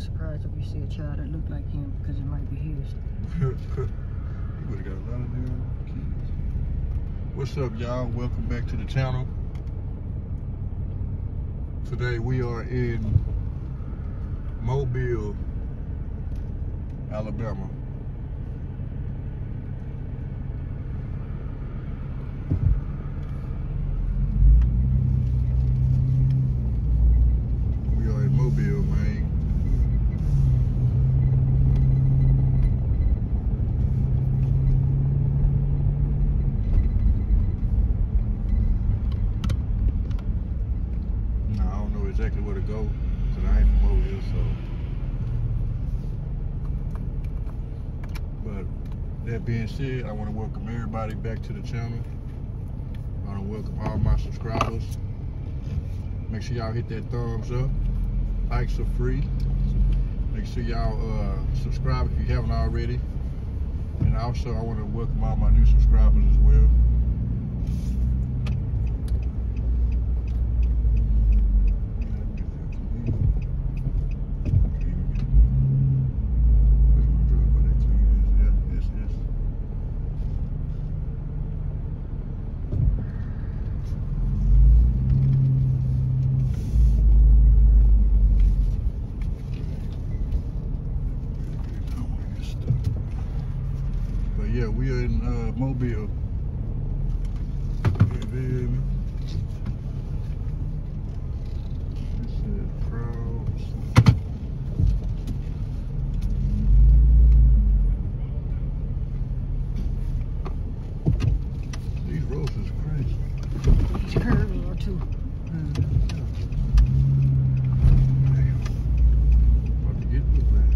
surprised if you see a child that looked like him because it might be his. He would have got a lot of them kids. What's up, y'all? Welcome back to the channel. Today we are in Mobile, Alabama. We are in Mobile, man. Exactly where to go, because I ain't from over here, so. But that being said, I want to welcome everybody back to the channel. I want to welcome all my subscribers. Make sure y'all hit that thumbs up. Likes are free. Make sure y'all subscribe if you haven't already. And also, I want to welcome all my new subscribers as well. Yeah, we are in Mobile. And then she said crowds. These roads is crazy. It's curvy or two. About to get whiplash.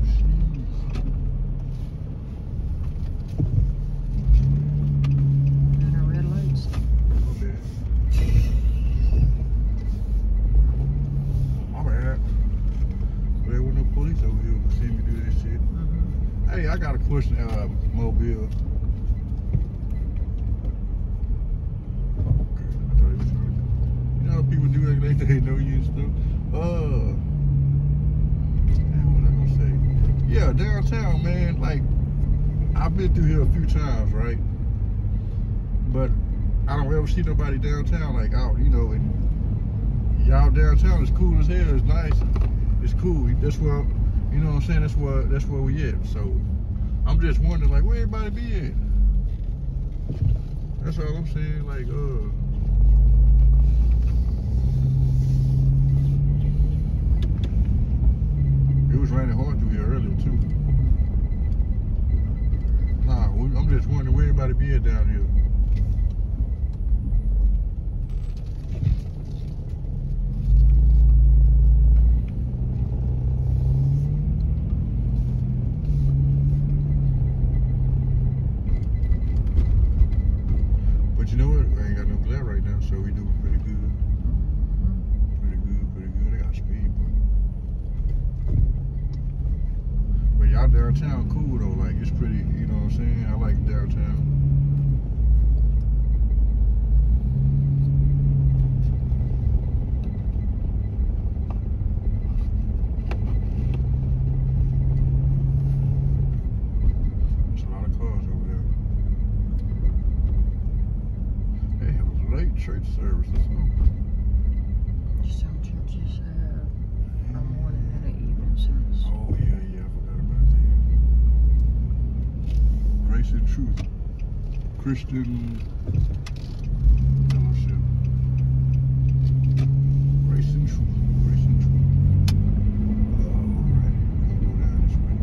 Hey, I got a question, Mobile. Okay, I thought he was trying to. You know how people do that, they know you and stuff. What was I gonna say? Yeah, downtown, man. Like, I've been through here a few times, right? But I don't ever see nobody downtown like out, you know. And y'all downtown is cool as hell. It's nice. It's cool. That's where. You know what I'm saying? That's where we at. So I'm just wondering, like, where everybody be at? That's all I'm saying. Like, it was raining hard through here earlier too. Nah, I'm just wondering where everybody be at down here. You know what? I ain't got no glare right now, so we doing pretty good. Pretty good. I got speed, but y'all downtown cool though. Like, it's pretty, you know what I'm saying? I like downtown. There's a lot of cars over there. Late church service or something. Some churches have a morning and an evening service. Oh yeah, I forgot about that. Grace and Truth Christian Fellowship. Grace and Truth. Grace and Truth. Alright, we're gonna go down this way.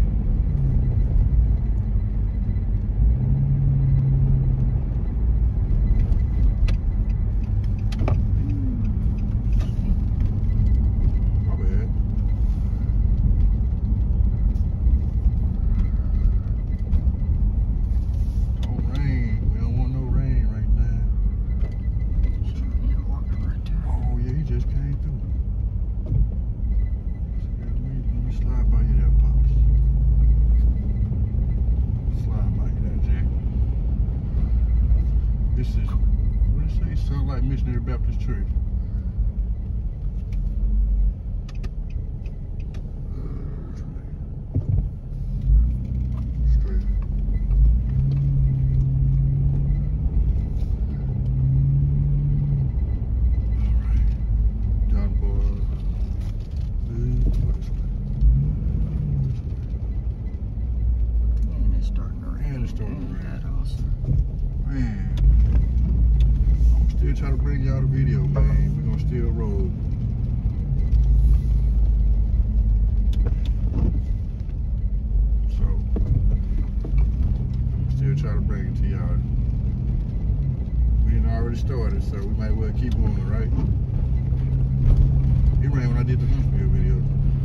Missionary Baptist Church. just started, so we might well keep going, right? It rained when I did the Huntsville video.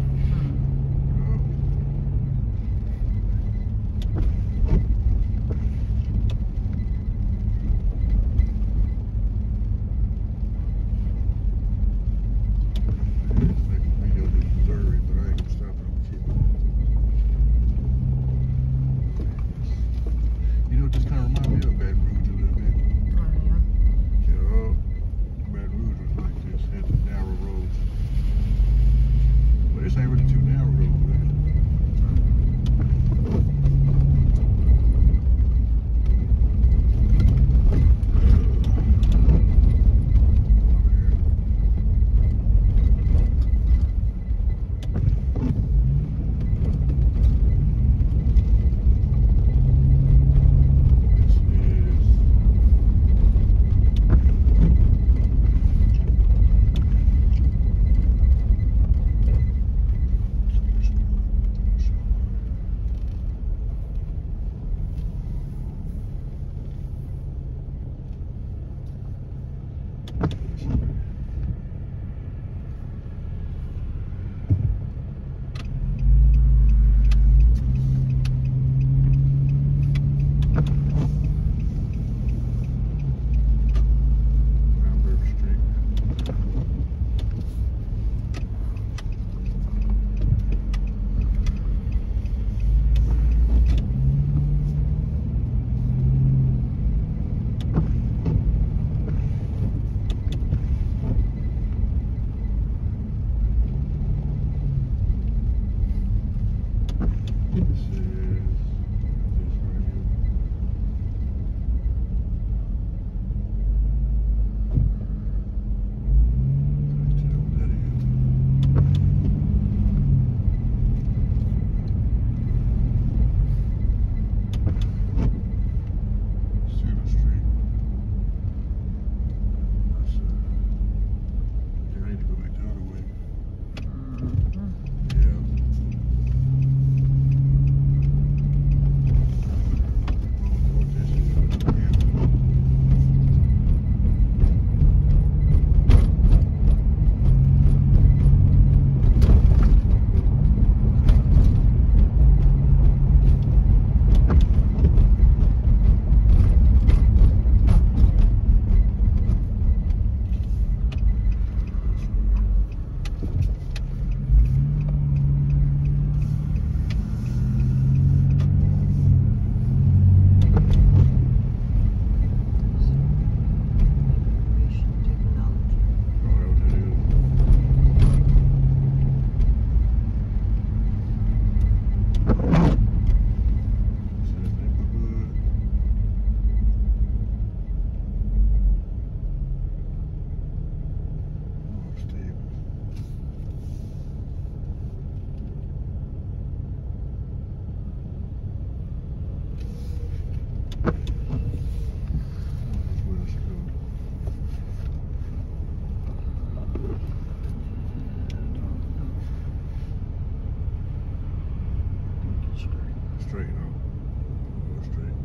Straight on. Straight.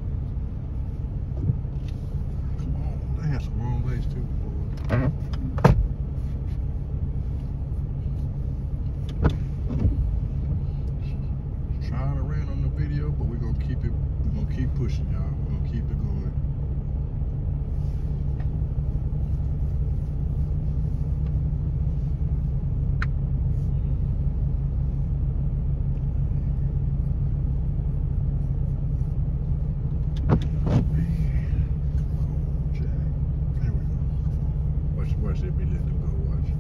Come on. They had some wrong ways too. Trying to rant on the video, but we're gonna keep it. We're gonna keep pushing, y'all. We're gonna keep it going. Watch it be letting them go, watch.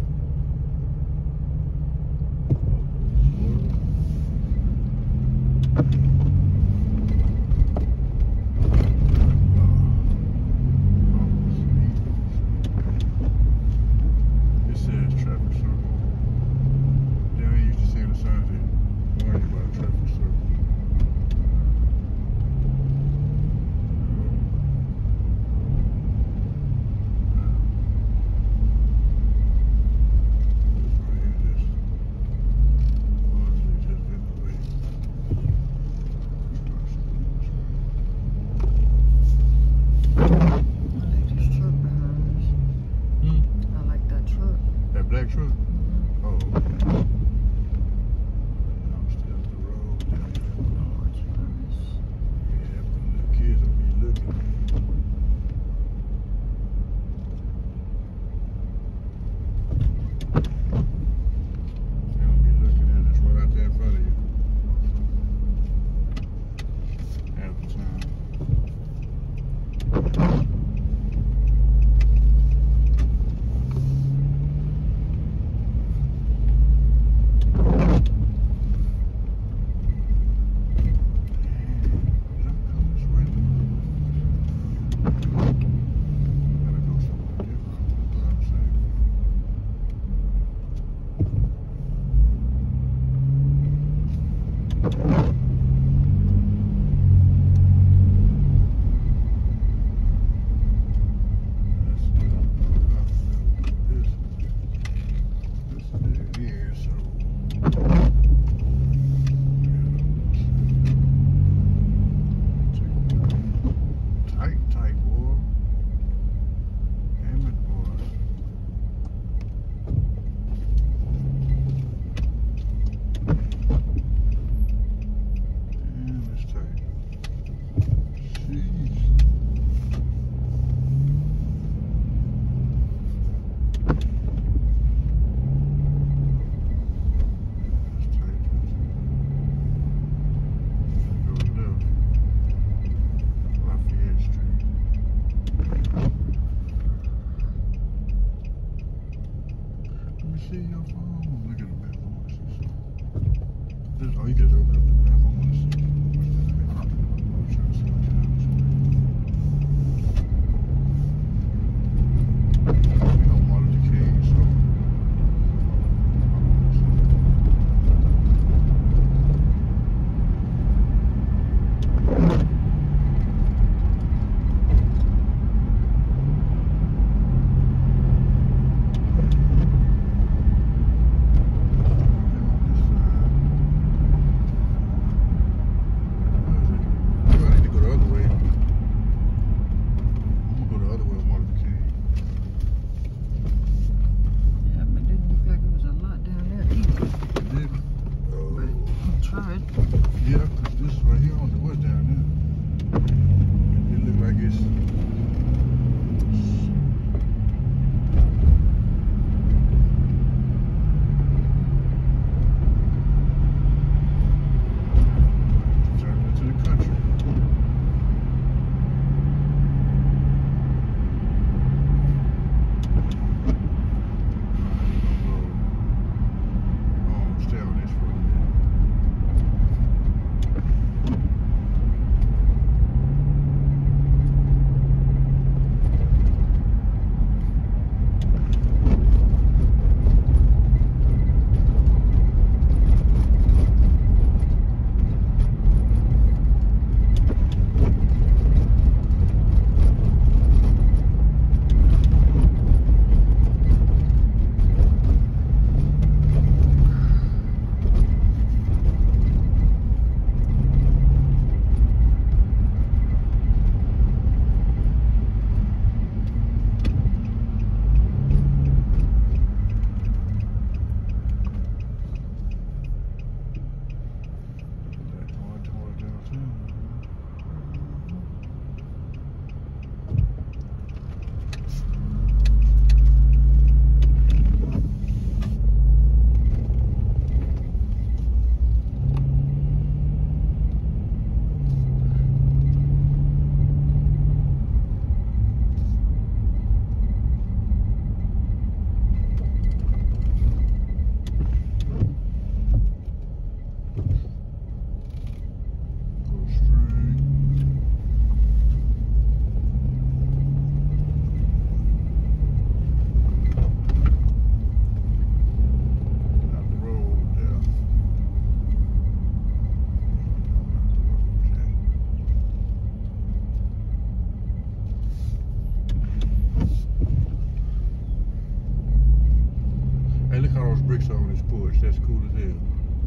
bricks on this porch. That's cool as hell.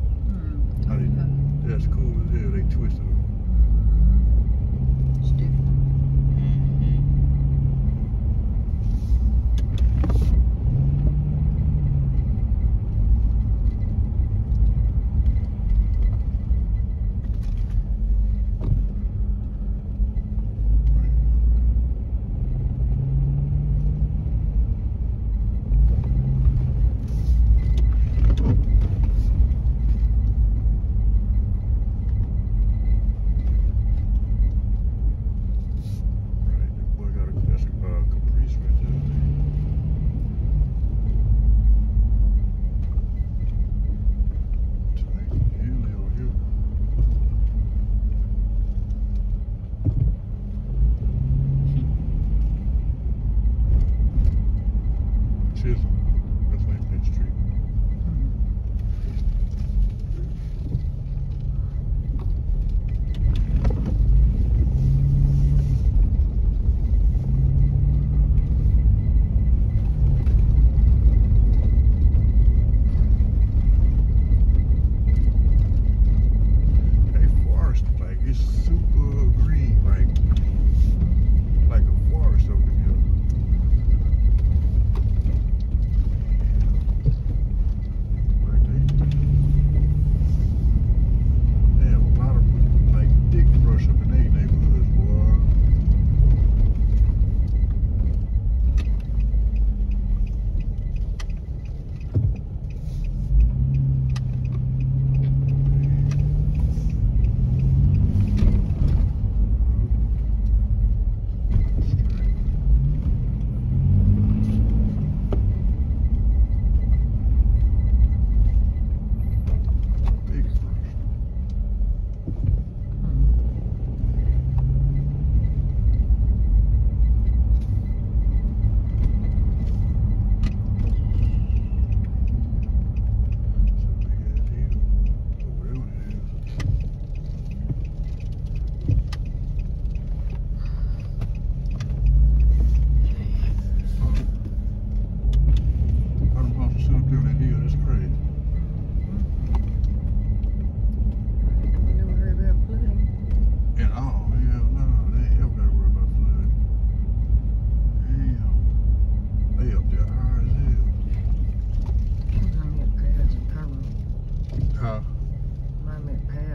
That's cool as hell. They twisted them. It's different.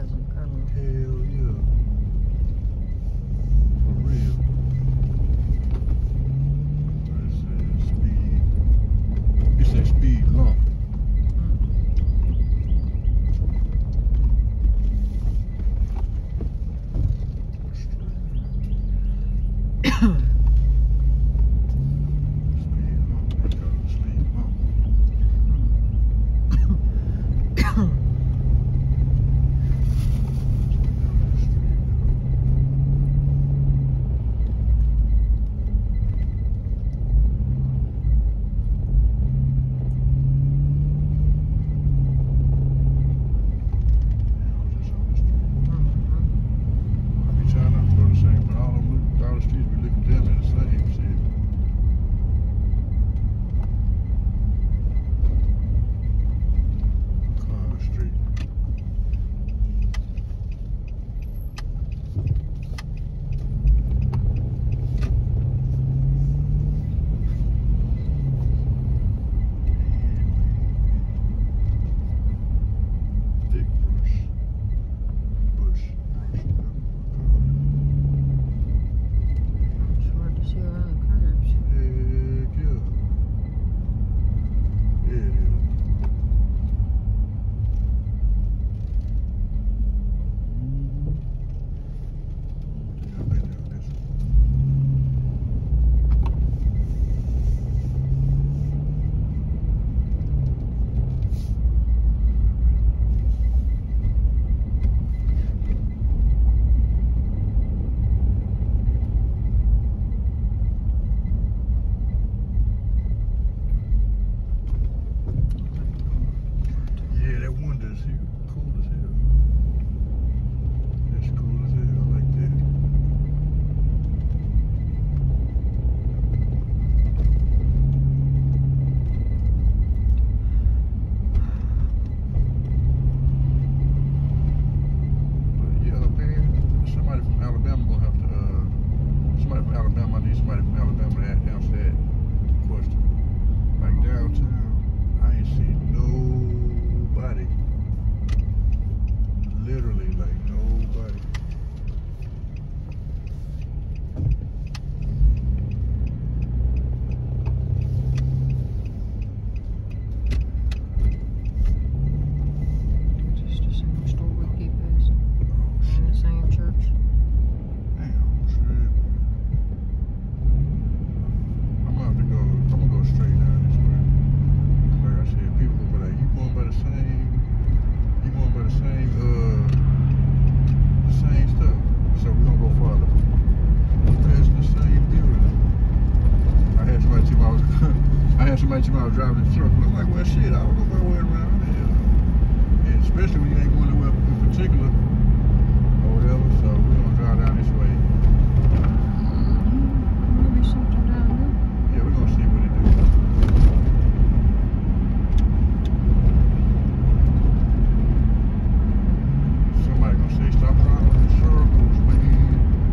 mesmerizing color. Hell yeah. For real. It says speed. It says speed lump. Somebody told me I was driving in circle. I'm like, well, shit, I don't know my way around here. And especially when you ain't going nowhere in particular or whatever. So we're gonna drive down this way. Maybe something down there. Yeah, we're gonna see what it do. Somebody gonna say, stop driving in circles, man.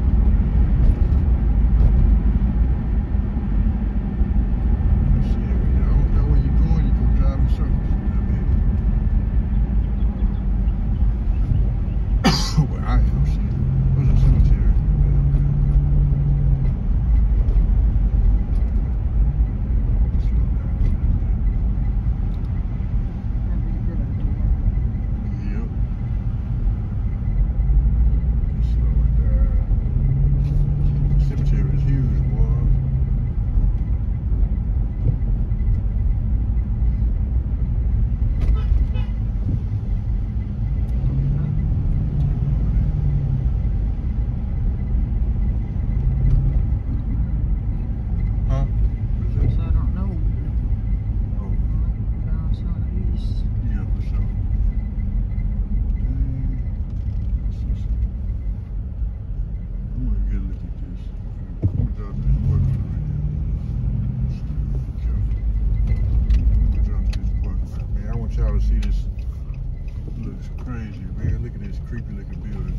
Y'all to see this. Looks crazy, man. Look at this creepy looking building.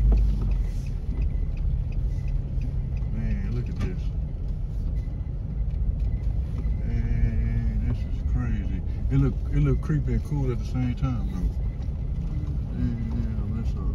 Man, look at this. Man, this is crazy. It look creepy and cool at the same time, though. Damn, that's all.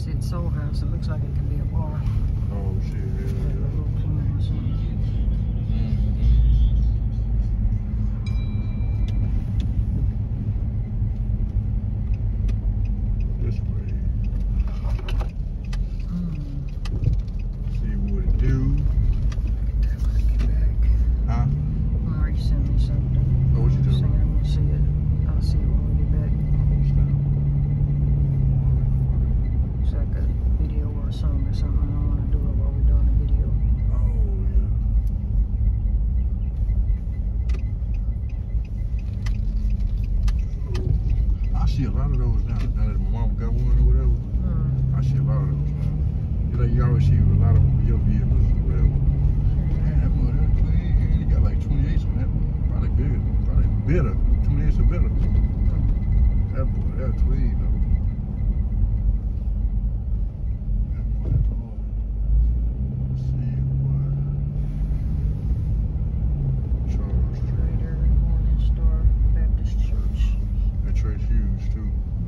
said Soul House. It looks like it could be a bar. Oh shit, Like a yeah. little club or something. This way. See what it do. That when I get back. Huh? Marty sent me something. Oh, what you doing? Saying I'm gonna see it. I'll see it when we get back. It's like a video or a song or something. I don't want to do it while we're doing the video. Oh yeah. I see a lot of those now. Now that my mama got one or whatever, I see a lot of those now. You know, you always see a lot of them with your vehicles or whatever. Man, that boy, that clean. He got like 28s on that one. Probably bigger. Probably better. 28s are better. That boy, that clean though. That boy, that boy. Let's see what. Charles Street. Greater Morning Star Baptist Church. That church huge too.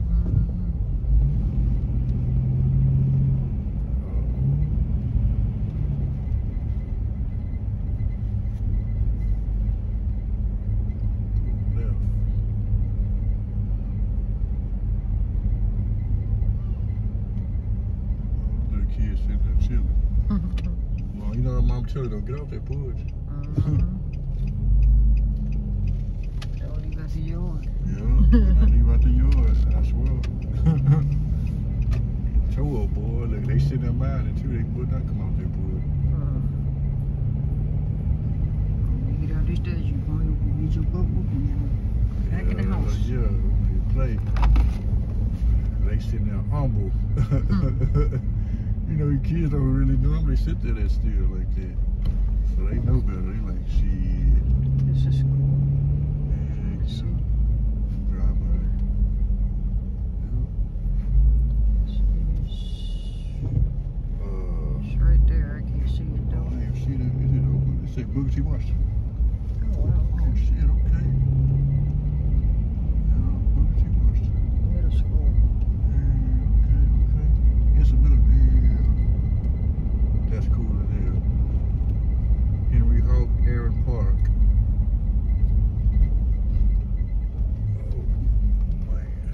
Kids sitting there chilling. Well, you know what mom tell you, don't get off that porch. Oh, you got the yard. Yeah, I leave out the yard, I swear. Told old boy, look, they sitting there minding too, they would not come off their porch. When you get out these days, you going to get your butt whooping, you know. Back in the house. Yeah, they play. They sitting there humble. You know, kids don't really normally sit there that still like that. So they know better. They like, shit. This is cool. Yeah, See? Drive by. It's right there. I can't see it Oh, though. I didn't see that. Is it open? It say Boogie T. Washington. Oh, wow. Oh, shit, okay. Yeah, Boogie T. Washington. Middle school. Okay. It's a middle. That's cool as hell. Henry Hawk Aaron Park. Oh, man.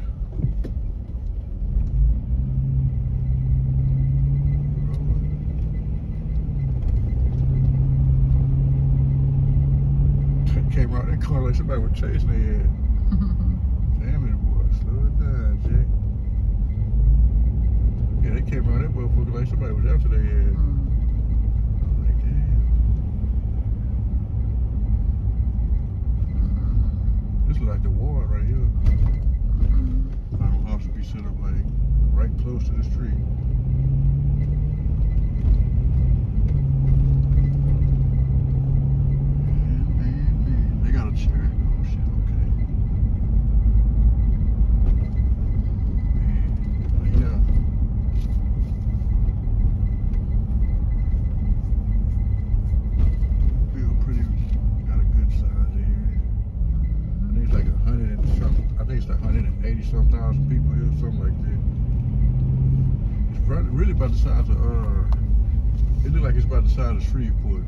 Came out that car like somebody was chasing their head. Damn it, boy. Slow it down, Jack. Yeah, they came out that motherfucker like somebody was after their head. I'm like, damn. This look like the ward right here. Final house would be set up like right close to the street. Man. They got a chair. Oh shit, okay. Man, yeah. Feel pretty, got a good size area. I think it's like 100 and something. I think it's like 180 some thousand people here, something like that. It's really about the size of it looks like it's about the size of Shreveport.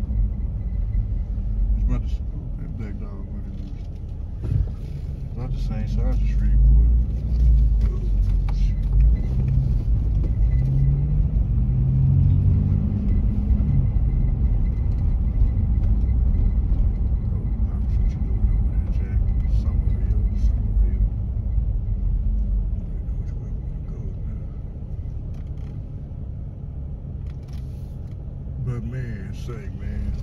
It's about the that black dog what it is. About the same size as Shreveport. Oh, shit. But man, say man,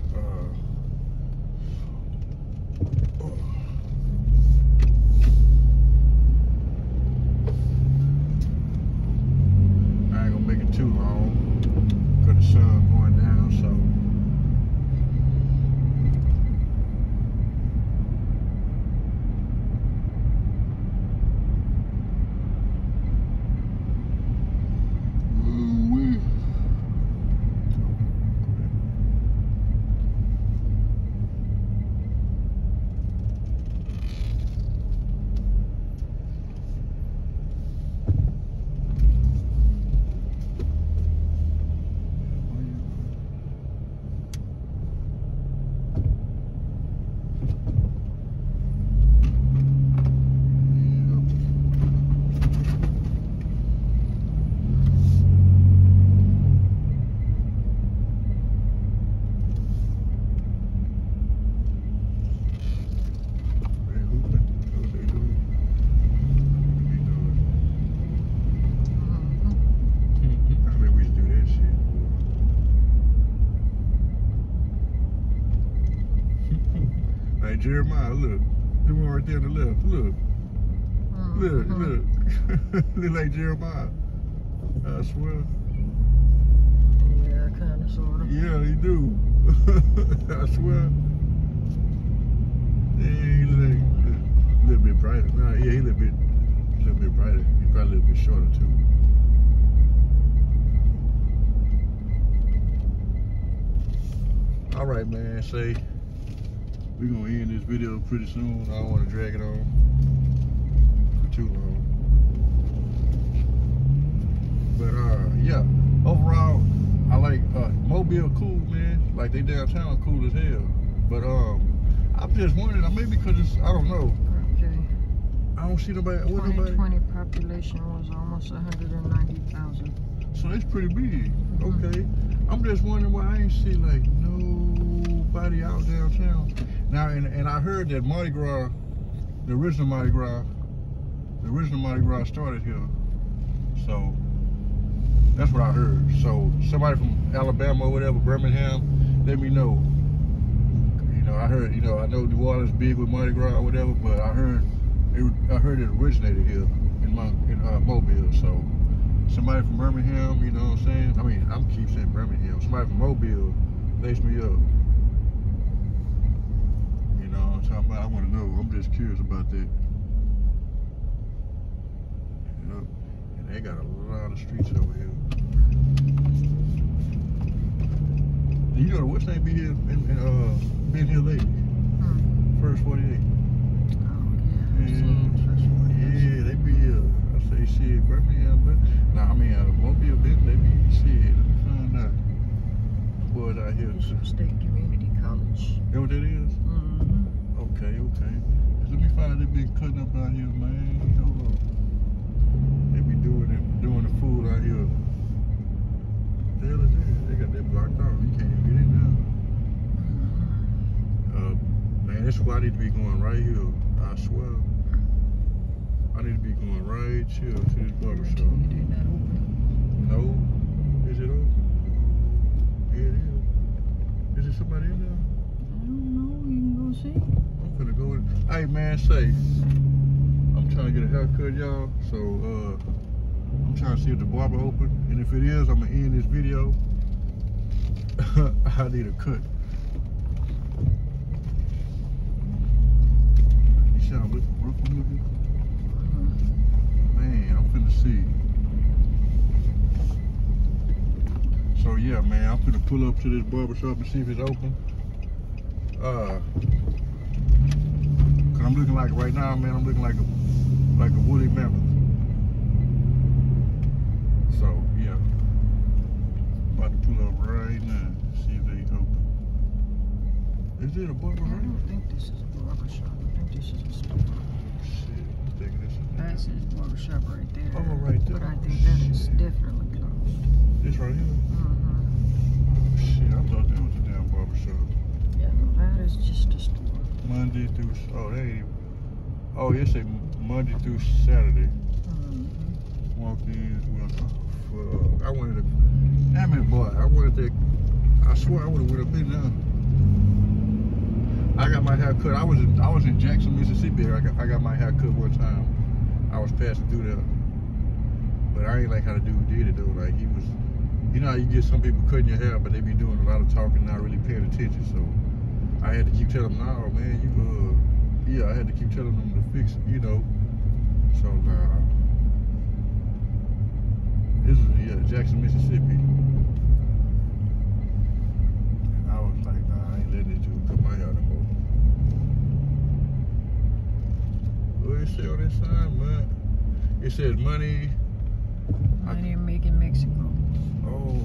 like Jeremiah. Look, the one right there on the left. Look, look. Look like Jeremiah. I swear. Yeah, kind of, sort of. Yeah, he do. I swear. Yeah, he look a little bit brighter. Nah, yeah, he a little bit brighter. He probably a little bit shorter too. All right, man. Say we're gonna end this video pretty soon. I don't want to drag it on for too long. But yeah, overall, I like Mobile cool, man. Like they downtown cool as hell. But I'm just wondering, maybe because it's, I don't know. Okay. I don't see nobody. 2020 population was almost 190,000. So it's pretty big. Okay. I'm just wondering why I ain't see like nobody out downtown. Now, and I heard that Mardi Gras, the original Mardi Gras started here. So that's what I heard. So somebody from Alabama or whatever, Birmingham, let me know. You know, I heard, you know, I know New Orleans big with Mardi Gras or whatever, but I heard it originated here in Mobile. So somebody from Birmingham, you know what I'm saying? I mean, I'm keep saying Birmingham. Somebody from Mobile lace me up. You know what I'm talking about? I want to know. I'm just curious about that. You know, and they got a lot of streets over here. You know, what's name be here been here lately? First 48. Oh, yeah. Yeah, they be here. I say shit, Birmingham, but nah, I mean, Mobile been, they be shit. Let me find out. Boys out here. Bishop State Community College. That what that is? Okay. Let me find out they been cutting up out here, man. Hold on. They be doing the food out here. The hell is that? They got that blocked off. You can't even get in now. Man, that's why I need to be going right here. I swear. I need to be going right here to this barber shop. It ain't that open. No. Is it open? Yeah, it is. Is there somebody in there? I don't know. You can go see. I'm finna go in. Hey, man, say, I'm trying to get a haircut, y'all. So, I'm trying to see if the barber open. And if it is, I'm gonna end this video. I need a cut. You see how I'm looking? Man, I'm finna see. So yeah, man, I'm finna pull up to this barber shop and see if it's open. Cause I'm looking like right now, man, I'm looking like a woolly mammoth. So yeah, about to pull up right now, see if they open. Is it a barber? I don't think this is a barber shop. I think this is a store. Shit, I'm thinking this is. That's his barber shop right there. Oh, right there. But I think that is definitely closed. This right here? Shit, I thought that was a damn barber shop. Yeah, no, that is just a store. Monday through, oh, they ain't even, oh, it say Monday through Saturday. Walk-ins, fuck. I wanted to, damn it, boy, I swear I would have went up in there. I got my hair cut. I was in Jackson, Mississippi. I got my hair cut one time. I was passing through there, but I ain't like how the dude did it though. Like he was, you know how you get some people cutting your hair, but they be doing a lot of talking, not really paying attention. So I had to keep telling them, no, man, yeah, I had to keep telling them to fix it, you know. So this is Jackson, Mississippi. And I was like, nah, I ain't letting this dude cut my hair no more. What it say on this sign, man? It says money. Money making Mexico. Oh.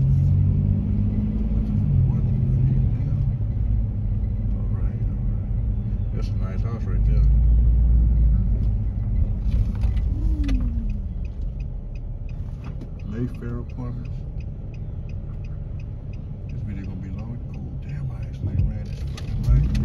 All right. That's a nice house right there. Mayfair Apartments. This video gonna be long. Oh, damn, I actually ran this fucking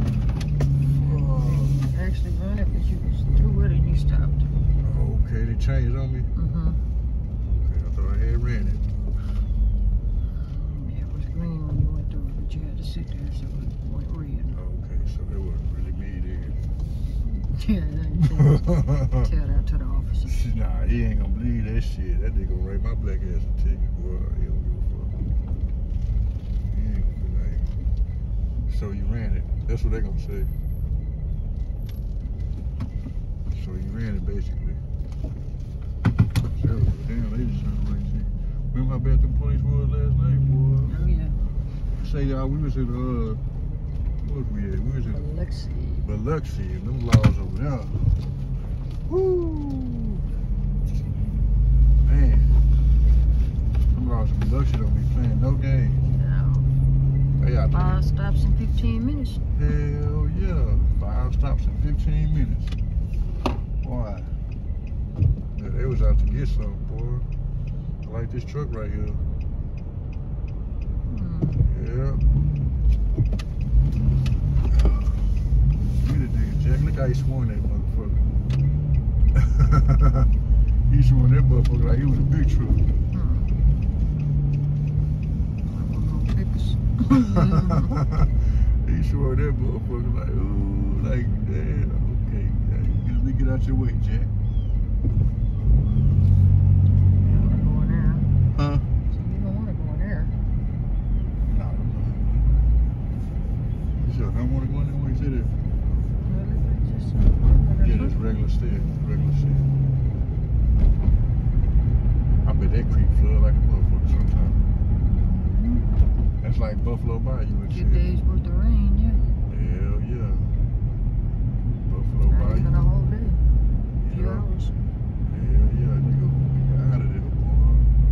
light. Actually run it, but you just threw it and you stopped. Okay, they changed on me? Okay, I thought I had ran it. Yeah, it was green when you went through it, but you had to sit there so it went red. Okay. so that wasn't really me then. Yeah, tell that to the officer. Nah, he ain't gonna believe that shit. That nigga gonna write my black ass a ticket, boy. He don't give a fuck. He ain't gonna be like, so you ran it. That's what they gonna say. So you ran it, basically. So, damn, they just trying to write shit. Remember how bad them police was last night, boy? Oh, yeah. Say, y'all, we was in, what was we at? We was in Biloxi, and them laws over there. Woo! Man. Them laws in Biloxi don't be playing no games. No. They out there. 5 stops in 15 minutes. Hell yeah. 5 stops in 15 minutes. Why? Yeah, they was out to get something, boy. I like this truck right here. Yeah. Jack, look how he swung that motherfucker. He swung that motherfucker like he was a big truck. He swung that motherfucker like, ooh, like, damn, okay. Let me get out your way, Jack. You don't want to go in there. Huh? So you don't want to go in there. Nah, I don't know. You sure I don't want to go in there when you say that? Yeah, that's regular shit. Regular shit. I bet that creek flood like a motherfucker sometimes. That's like Buffalo Bayou and shit. 2 days worth of rain, yeah. Hell yeah. Buffalo Not Bayou. even a whole day. Few Yeah. hours. Hell yeah, nigga. Get out of there, boy.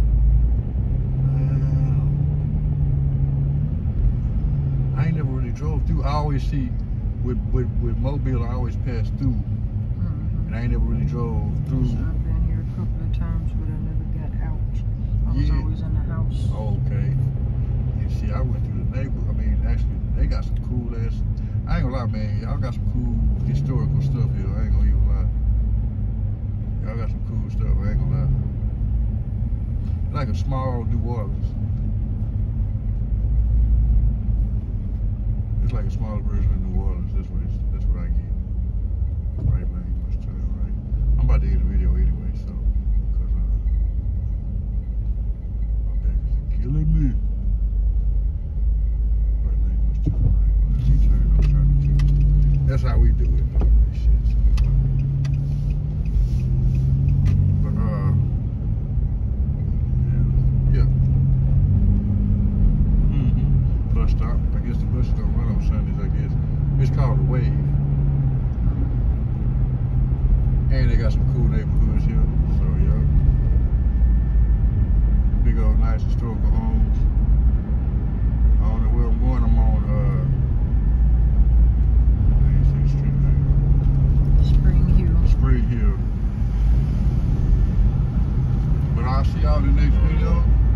I ain't never really drove through. I always see with Mobile, I always pass through. And I ain't never really drove through. So I've been here a couple of times, but I never got out. I was always in the house. Oh, okay. And see, I went through the neighborhood. I mean, actually, they got some cool ass. I ain't gonna lie, man. Y'all got some cool historical stuff here. I ain't gonna even lie. Y'all got some cool stuff. I ain't gonna lie. Like a small New Orleans. It's like a smaller version of New Orleans. That's what I get. Right, man. You must tell it right. I'm about to end the video anyway, so because my back is killing me. Right, man. You must tell it right. Man. He turned, I'm trying to do. That's how we do it. Shit. But yeah. Bus stop. I guess the buses don't run on Sundays, I guess. It's called a wave. And they got some cool neighborhoods here. So yeah. Big old nice historical homes. I don't know where I'm going. I'm on I ain't see the street name. Spring Hill. Spring Hill. But I'll see y'all in the next video.